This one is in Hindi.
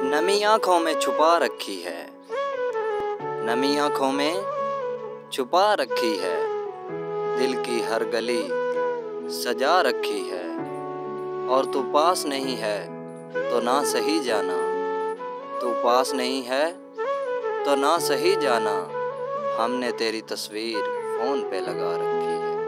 नमी आँखों में छुपा रखी है, नमी आँखों में छुपा रखी है, दिल की हर गली सजा रखी है। और तू पास नहीं है तो ना सही जाना, तू पास नहीं है तो ना सही जाना, हमने तेरी तस्वीर फ़ोन पे लगा रखी है।